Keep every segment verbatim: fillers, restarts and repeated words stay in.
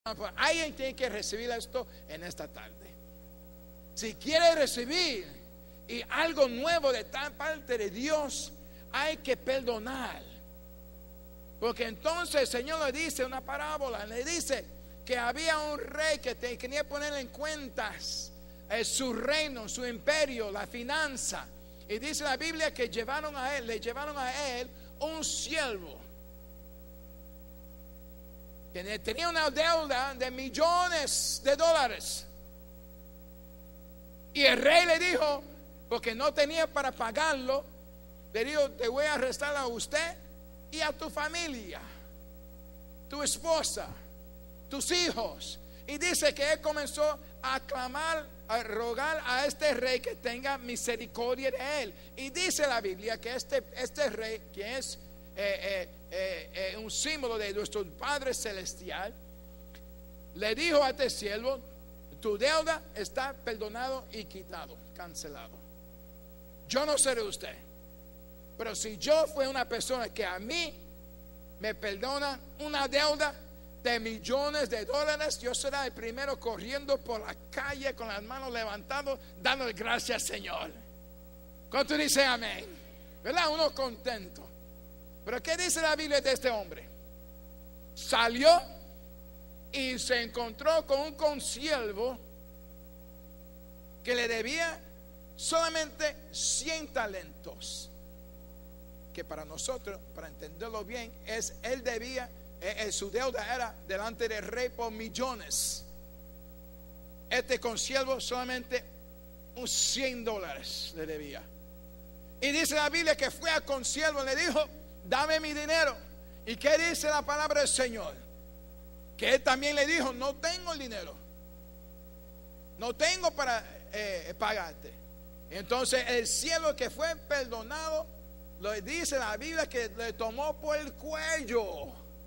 Alguien tiene que recibir esto en esta tarde. Si quiere recibir y algo nuevo de tal parte de Dios, hay que perdonar. Porque entonces el Señor le dice una parábola, le dice que había un rey que tenía que poner en cuentas eh, su reino, su imperio, la finanza. Y dice la Biblia que llevaron a él, le llevaron a él un siervo que tenía una deuda de millones de dólares. Y el rey le dijo, porque no tenía para pagarlo, le dijo: te voy a arrestar a usted y a tu familia, tu esposa, tus hijos. Y dice que él comenzó a clamar, a rogar a este rey que tenga misericordia de él. Y dice la Biblia que este, este rey, que es eh, eh, eh, eh, un símbolo de nuestro Padre Celestial, le dijo a este siervo: tu deuda está perdonado y quitado, cancelado. Yo no sé de usted, pero si yo fui una persona que a mí me perdona una deuda de millones de dólares, yo seré el primero corriendo por la calle con las manos levantadas, dándole gracias al Señor. ¿Cuánto dice amén? ¿Verdad? Uno contento. Pero ¿qué dice la Biblia de este hombre? Salió y se encontró con un consiervo que le debía solamente cien talentos, que para nosotros, para entenderlo bien, es él debía, eh, su deuda era delante del rey por millones. Este consiervo solamente un cien dólares le debía. Y dice la Biblia que fue al consiervo y le dijo: dame mi dinero. ¿Y qué dice la palabra del Señor? Que él también le dijo: no tengo el dinero, no tengo para eh, pagarte. Entonces el siervo que fue perdonado, lo dice la Biblia que le tomó por el cuello: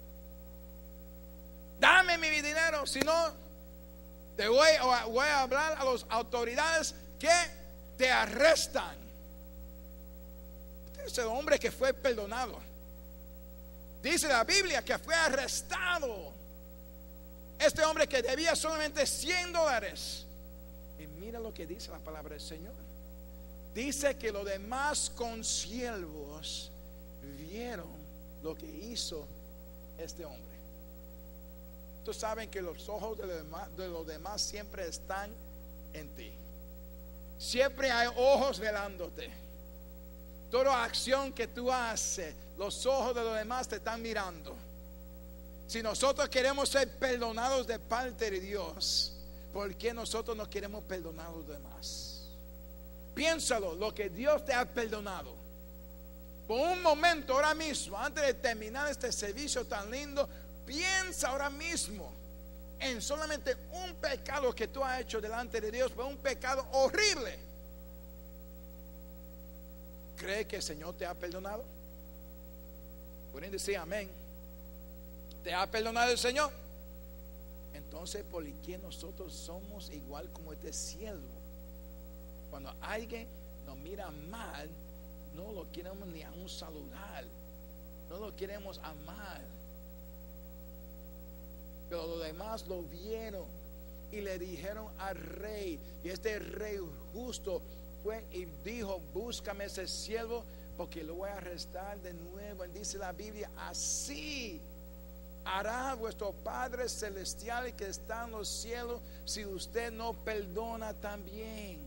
dame mi dinero, si no te voy, voy a hablar a las autoridades que te arrestan. Este es el hombre que fue perdonado. Dice la Biblia que fue arrestado este hombre que debía solamente cien dólares. Y mira lo que dice la palabra del Señor. Dice que los demás consiervos vieron lo que hizo este hombre. Tú saben que los ojos de los demás, de los demás siempre están en ti. Siempre hay ojos velándote. Toda acción que tú haces, los ojos de los demás te están mirando. Si nosotros queremos ser perdonados de parte de Dios, ¿por qué nosotros no queremos perdonar a los demás? Piénsalo, lo que Dios te ha perdonado. Por un momento, ahora mismo, antes de terminar este servicio tan lindo, piensa ahora mismo en solamente un pecado que tú has hecho delante de Dios, pero un pecado horrible. ¿Cree que el Señor te ha perdonado? Pueden decir amén. ¿Te ha perdonado el Señor? Entonces, ¿por qué nosotros somos igual como este siervo? Cuando alguien nos mira mal, no lo queremos ni aún saludar, no lo queremos amar. Pero los demás lo vieron y le dijeron al rey, y este rey justo fue y dijo: búscame ese siervo, porque lo voy a arrestar de nuevo. Y dice la Biblia: así hará vuestro Padre Celestial que está en los cielos si usted no perdona también.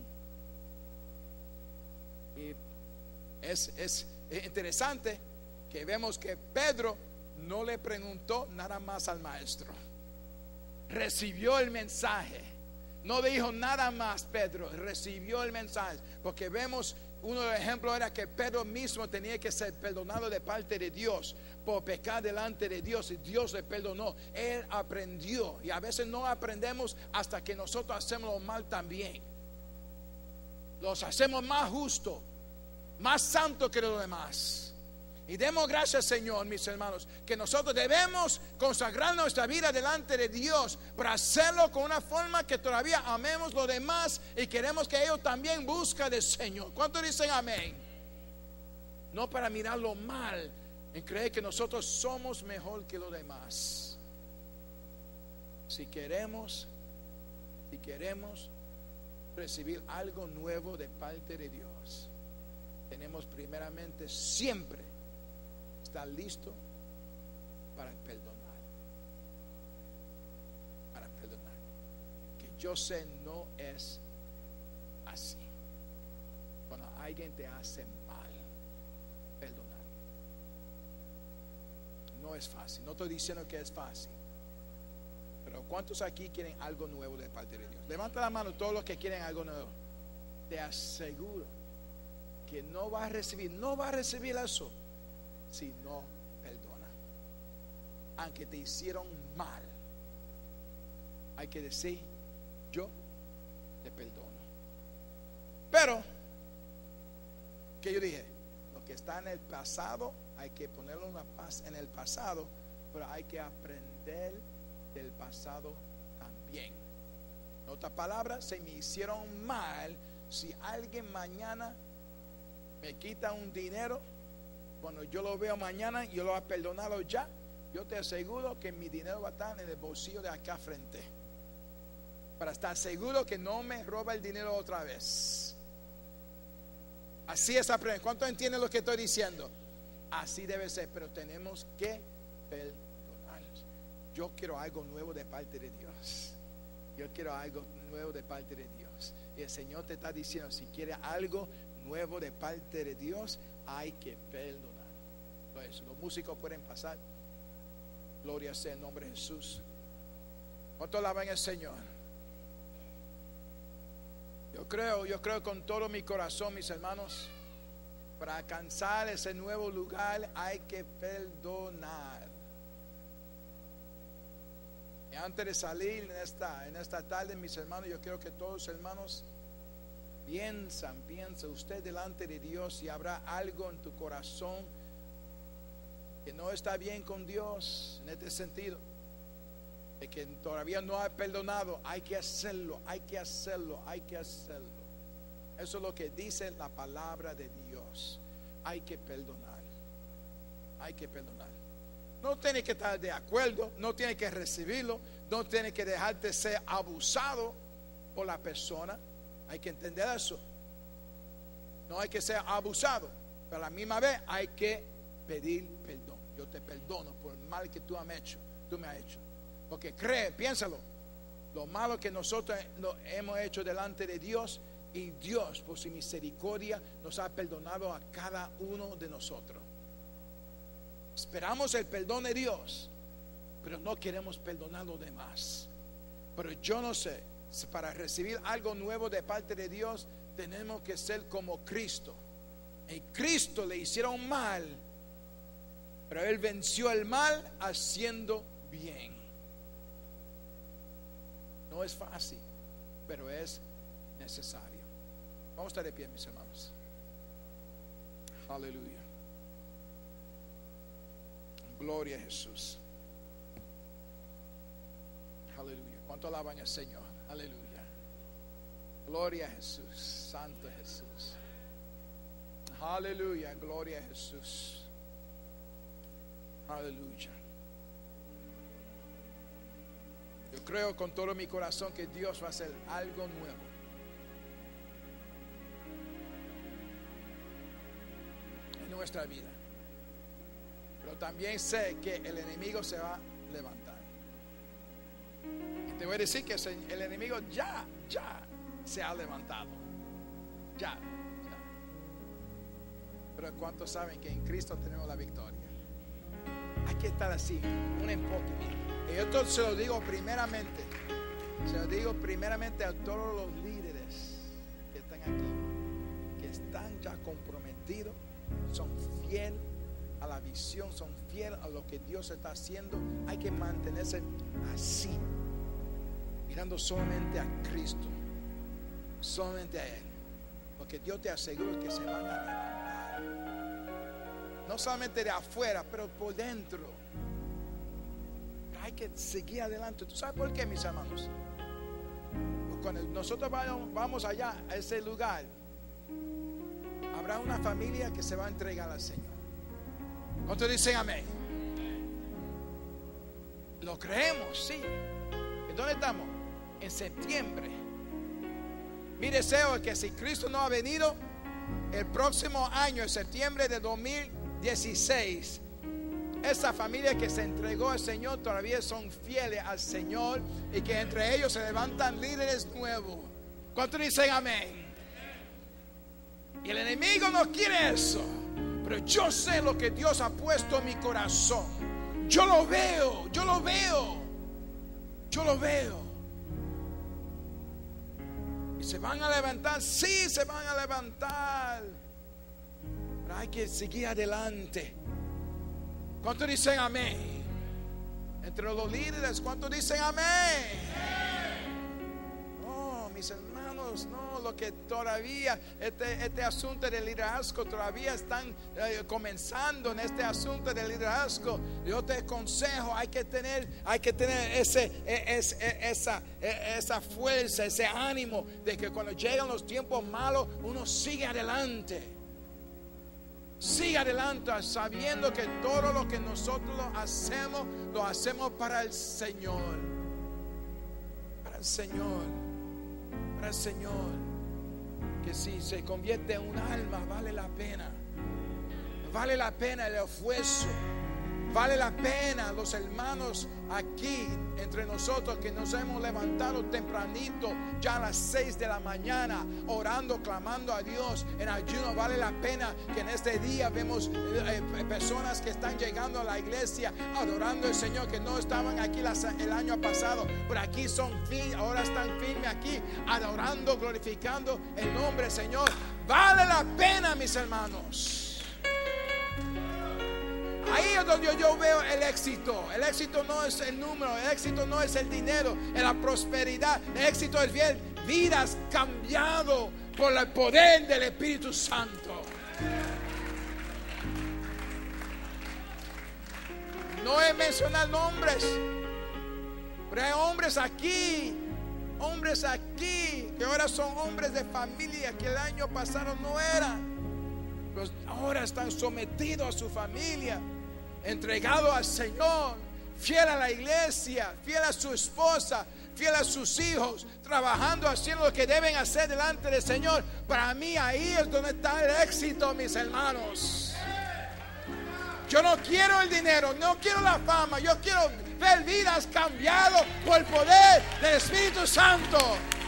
Y es, es interesante que vemos que Pedro no le preguntó nada más al maestro. Recibió el mensaje. No dijo nada más Pedro, recibió el mensaje. Porque vemos, uno de los ejemplos era que Pedro mismo tenía que ser perdonado de parte de Dios por pecar delante de Dios, y Dios le perdonó. Él aprendió, y a veces no aprendemos hasta que nosotros hacemos lo mal también. Los hacemos más justos, más santos que los demás. Y demos gracias, Señor, mis hermanos, que nosotros debemos consagrar nuestra vida delante de Dios, para hacerlo con una forma que todavía amemos los demás y queremos que ellos también busquen del Señor. ¿Cuántos dicen amén? No para mirar lo mal y creer que nosotros somos mejor que los demás. Si queremos, si queremos recibir algo nuevo de parte de Dios, tenemos primeramente siempre estar listo para perdonar. Para perdonar. Que yo sé no es así. Cuando alguien te hace mal, perdonar. No es fácil. No estoy diciendo que es fácil. Pero ¿cuántos aquí quieren algo nuevo de parte de Dios? Levanta la mano todos los que quieren algo nuevo. Te aseguro que no va a recibir, no va a recibir eso si no perdona. Aunque te hicieron mal, hay que decir, yo te perdono. Pero, que yo dije, lo que está en el pasado, hay que ponerlo una paz en el pasado, pero hay que aprender del pasado también. En otras palabras, se me hicieron mal. Si alguien mañana me quita un dinero, cuando yo lo veo mañana, yo lo he perdonado ya, yo te aseguro que mi dinero va a estar en el bolsillo de acá frente, para estar seguro que no me roba el dinero otra vez. Así es aprender. ¿Cuánto entienden lo que estoy diciendo? Así debe ser, pero tenemos que perdonar. Yo quiero algo nuevo de parte de Dios. Yo quiero algo nuevo de parte de Dios. Y el Señor te está diciendo, si quieres algo nuevo de parte de Dios, hay que perdonar. Entonces, los músicos pueden pasar. Gloria sea en nombre de Jesús. ¿Cuánto alaban al Señor? Yo creo, yo creo con todo mi corazón, mis hermanos, para alcanzar ese nuevo lugar hay que perdonar. Y antes de salir en esta, en esta tarde, mis hermanos, yo quiero que todos los hermanos piensan, piensan usted delante de Dios, y habrá algo en tu corazón que no está bien con Dios en este sentido, de que todavía no ha perdonado. Hay que hacerlo, hay que hacerlo, hay que hacerlo. Eso es lo que dice la palabra de Dios. Hay que perdonar, hay que perdonar. No tiene que estar de acuerdo, no tiene que recibirlo, no tiene que dejarte ser abusado por la persona. Hay que entender eso. No hay que ser abusado, pero a la misma vez hay que pedir perdón. Yo te perdono por el mal que tú has hecho, tú me has hecho. Porque cree, piénsalo, lo malo que nosotros hemos hecho delante de Dios, y Dios por su misericordia nos ha perdonado a cada uno de nosotros. Esperamos el perdón de Dios, pero no queremos perdonar a los demás. Pero yo no sé, para recibir algo nuevo de parte de Dios, tenemos que ser como Cristo. En Cristo le hicieron mal, pero Él venció el mal haciendo bien. No es fácil, pero es necesario. Vamos a estar de pie, mis hermanos. Aleluya. Gloria a Jesús. Aleluya. ¿Cuánto alaban al Señor? Aleluya. Gloria a Jesús. Santo Jesús. Aleluya. Gloria a Jesús. Aleluya. Yo creo con todo mi corazón que Dios va a hacer algo nuevo. En nuestra vida. Pero también sé que el enemigo se va a levantar. Y te voy a decir que el enemigo ya, ya se ha levantado. Ya, ya. Pero ¿cuántos saben que en Cristo tenemos la victoria? Hay que estar así, un enfoque. Y esto se lo digo primeramente, se lo digo primeramente a todos los líderes que están aquí, que están ya comprometidos, son fieles a la visión, son fieles a lo que Dios está haciendo. Hay que mantenerse así, mirando solamente a Cristo, solamente a Él, porque Dios te asegura que se van a levantar, no solamente de afuera, pero por dentro. Hay que seguir adelante. ¿Tú sabes por qué, mis hermanos? Cuando nosotros vamos allá a ese lugar, habrá una familia que se va a entregar al Señor. ¿Cuántos dicen amén? Lo creemos, sí. ¿dónde estamos? En septiembre. Mi deseo es que si Cristo no ha venido, el próximo año, en septiembre de dos mil dieciséis, esa familia que se entregó al Señor todavía son fieles al Señor, y que entre ellos se levantan líderes nuevos. ¿Cuántos dicen amén? Y el enemigo no quiere eso, pero yo sé lo que Dios ha puesto en mi corazón. Yo lo veo, yo lo veo, yo lo veo. Y se van a levantar, sí, se van a levantar, pero hay que seguir adelante. ¿Cuántos dicen amén? Entre los líderes, ¿cuántos dicen amén? No, mis hermanos, no, lo que todavía, este, este asunto del liderazgo, todavía están eh, comenzando en este asunto del liderazgo. Yo te aconsejo, hay que tener, hay que tener ese, es, esa, esa fuerza, ese ánimo de que cuando llegan los tiempos malos, uno sigue adelante. Sigue adelante sabiendo que todo lo que nosotros hacemos, lo hacemos para el Señor. Para el Señor. Para el Señor. Que si se convierte en un alma, vale la pena. Vale la pena el esfuerzo. Vale la pena los hermanos aquí entre nosotros que nos hemos levantado tempranito, ya a las seis de la mañana, orando, clamando a Dios en ayuno. Vale la pena que en este día vemos eh, personas que están llegando a la iglesia adorando al Señor, que no estaban aquí las, el año pasado, pero aquí son firmes, ahora están firmes aquí, adorando, glorificando el nombre del Señor. Vale la pena, mis hermanos. Ahí es donde yo veo el éxito. El éxito no es el número, el éxito no es el dinero, es la prosperidad. El éxito es ver vidas cambiado por el poder del Espíritu Santo. No es mencionar nombres, pero hay hombres aquí, hombres aquí que ahora son hombres de familia, que el año pasado no eran, pero ahora están sometidos a su familia, entregado al Señor, fiel a la iglesia, fiel a su esposa, fiel a sus hijos, trabajando, haciendo lo que deben hacer delante del Señor. Para mí ahí es donde está el éxito, mis hermanos. Yo no quiero el dinero, no quiero la fama, yo quiero ver vidas cambiadas por el poder del Espíritu Santo.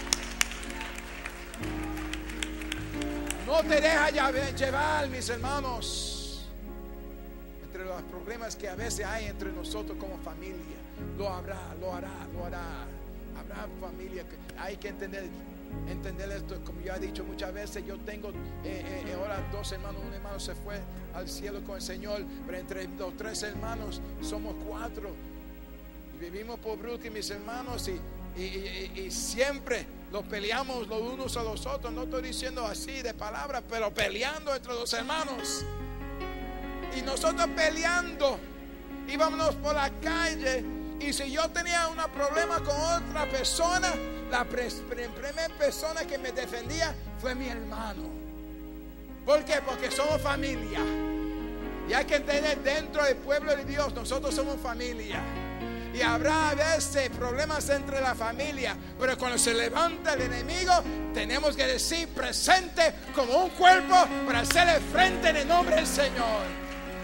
No te deja llevar, mis hermanos, entre los problemas que a veces hay entre nosotros como familia. Lo habrá, lo hará, lo hará. Habrá familia que hay que entender, entender esto. Como yo he dicho muchas veces, yo tengo eh, eh, ahora dos hermanos. Un hermano se fue al cielo con el Señor, pero entre los tres hermanos somos cuatro. Y vivimos por Brooklyn, mis hermanos, y, y, y, y siempre los peleamos los unos a los otros. No estoy diciendo así de palabras, pero peleando entre los hermanos. Y nosotros peleando, íbamos por la calle, y si yo tenía un problema con otra persona, la primera persona que me defendía fue mi hermano. ¿Por qué? Porque somos familia. Y hay que entender, dentro del pueblo de Dios, nosotros somos familia. Y habrá a veces problemas entre la familia, pero cuando se levanta el enemigo, tenemos que decir presente como un cuerpo para hacerle frente en el nombre del Señor.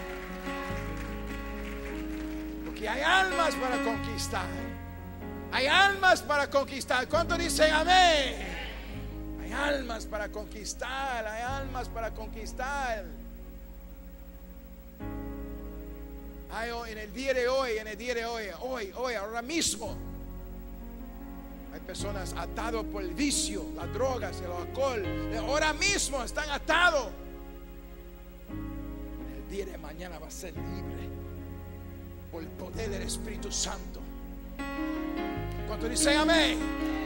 Porque hay almas para conquistar. Hay almas para conquistar. ¿Cuántos dicen amén? Hay almas para conquistar. Hay almas para conquistar. Hay en el día de hoy, en el día de hoy, hoy, hoy, ahora mismo, hay personas atadas por el vicio, las drogas, el alcohol. Ahora mismo están atados. En el día de mañana va a ser libre por el poder del Espíritu Santo. ¿Cuántos dicen amén?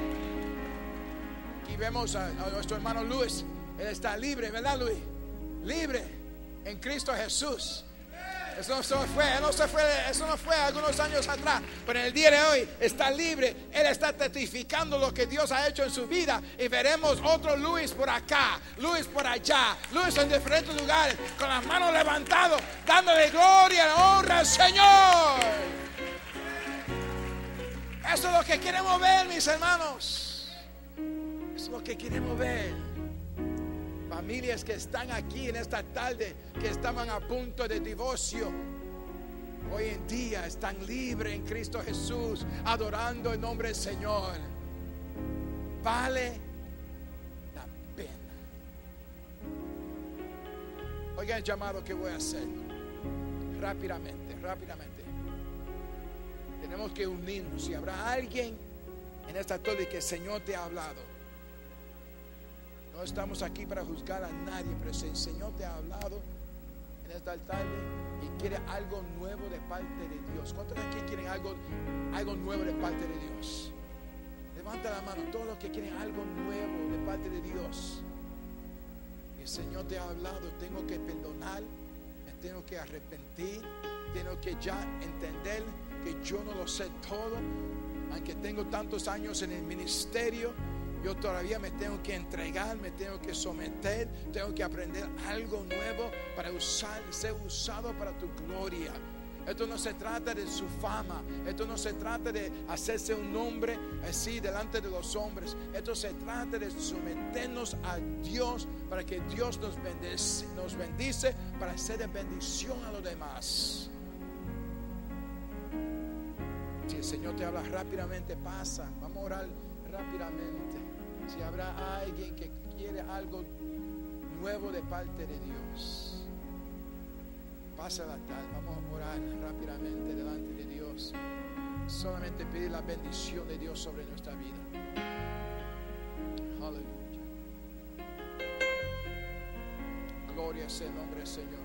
Aquí vemos a, a nuestro hermano Luis. Él está libre, ¿verdad, Luis? Libre en Cristo Jesús. Eso no se fue, no se fue, eso no fue algunos años atrás, pero en el día de hoy está libre. Él está testificando lo que Dios ha hecho en su vida, y veremos otro Luis por acá, Luis por allá, Luis en diferentes lugares, con las manos levantadas, dándole gloria y honra al Señor. Eso es lo que queremos ver, mis hermanos. Eso es lo que queremos ver. Familias que están aquí en esta tarde, que estaban a punto de divorcio, hoy en día están libres en Cristo Jesús, adorando el nombre del Señor. Vale la pena. Oigan el llamado que voy a hacer. Rápidamente, rápidamente. Tenemos que unirnos. Si habrá alguien en esta tarde que el Señor te ha hablado, no estamos aquí para juzgar a nadie, pero si el Señor te ha hablado en esta tarde y quiere algo nuevo de parte de Dios. ¿Cuántos de aquí quieren algo, algo nuevo de parte de Dios? Levanta la mano, todos los que quieren algo nuevo de parte de Dios. El Señor te ha hablado, tengo que perdonar, me tengo que arrepentir, tengo que ya entender que yo no lo sé todo, aunque tengo tantos años en el ministerio. Yo todavía me tengo que entregar, me tengo que someter, tengo que aprender algo nuevo para usar, ser usado para tu gloria. Esto no se trata de su fama, esto no se trata de hacerse un nombre así delante de los hombres. Esto se trata de someternos a Dios para que Dios nos bendice, nos bendice para ser de bendición a los demás. Si el Señor te habla rápidamente, pasa. Vamos a orar rápidamente. Si habrá alguien que quiere algo nuevo de parte de Dios, pasa la tarde. Vamos a orar rápidamente delante de Dios. Solamente pedir la bendición de Dios sobre nuestra vida. Aleluya. Gloria sea el nombre del Señor.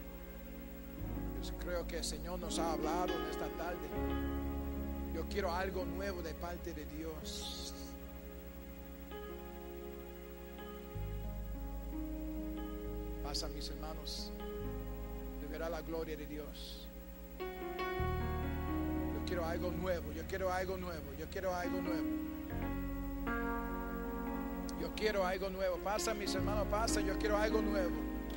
Yo creo que el Señor nos ha hablado en esta tarde. Yo quiero algo nuevo de parte de Dios. Pasa, mis hermanos, de verá la gloria de Dios. Yo quiero algo nuevo, yo quiero algo nuevo, yo quiero algo nuevo. Yo quiero algo nuevo. Pasa, mis hermanos, pasa, yo quiero algo nuevo.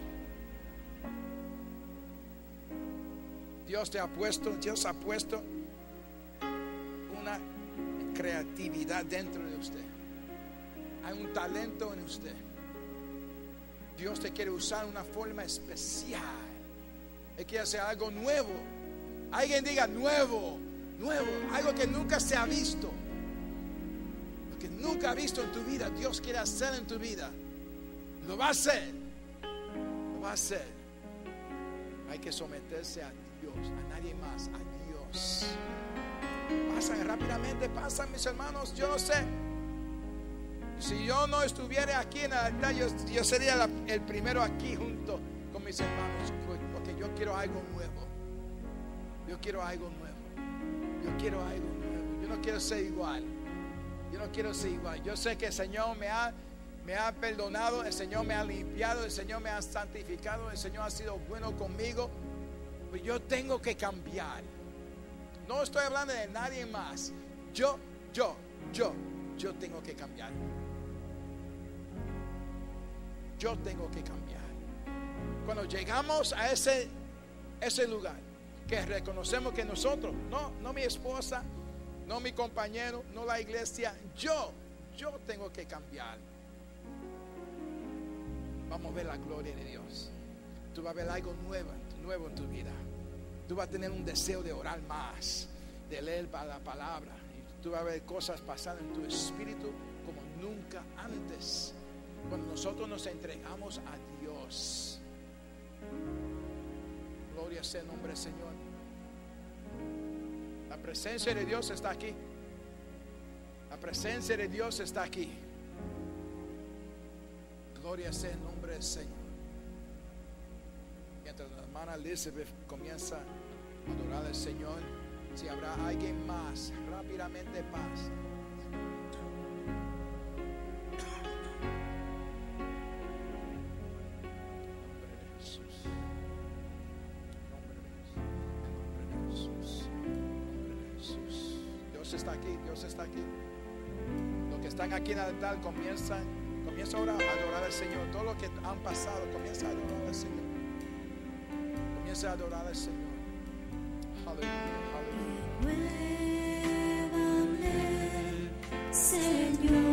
Dios te ha puesto, Dios ha puesto una creatividad dentro de usted. Hay un talento en usted. Dios te quiere usar de una forma especial. Él quiere hacer algo nuevo. Alguien diga nuevo, nuevo, algo que nunca se ha visto, lo que nunca ha visto en tu vida. Dios quiere hacer en tu vida. Lo va a hacer. Lo va a hacer. Hay que someterse a Dios, a nadie más, a Dios. Pasan rápidamente, pasan, mis hermanos. Yo no sé. Si yo no estuviera aquí en el altar, yo, yo sería la, el primero aquí junto con mis hermanos, porque yo quiero algo nuevo. Yo quiero algo nuevo. Yo quiero algo nuevo. Yo no quiero ser igual. Yo no quiero ser igual. Yo sé que el Señor me ha, me ha perdonado, el Señor me ha limpiado, el Señor me ha santificado, el Señor ha sido bueno conmigo. Pero yo tengo que cambiar. No estoy hablando de nadie más. Yo, yo, yo, yo tengo que cambiar. Yo tengo que cambiar. Cuando llegamos a ese, ese lugar, que reconocemos que nosotros, no, no mi esposa, no mi compañero, no la iglesia, yo, yo tengo que cambiar. Vamos a ver la gloria de Dios. Tú vas a ver algo nuevo, nuevo en tu vida. Tú vas a tener un deseo de orar más, de leer la palabra. Y tú vas a ver cosas pasando en tu espíritu como nunca antes. Cuando nosotros nos entregamos a Dios. Gloria sea el nombre del Señor. La presencia de Dios está aquí. La presencia de Dios está aquí. Gloria sea el nombre del Señor. Mientras la hermana Elizabeth comienza a adorar al Señor, si habrá alguien más, rápidamente pasa. Está aquí, Dios está aquí. Los que están aquí en el altar comienzan, comienza ahora a adorar al Señor. Todos los que han pasado, comienza a adorar al Señor. Comienza a adorar al Señor. Aleluya, aleluya. Señor.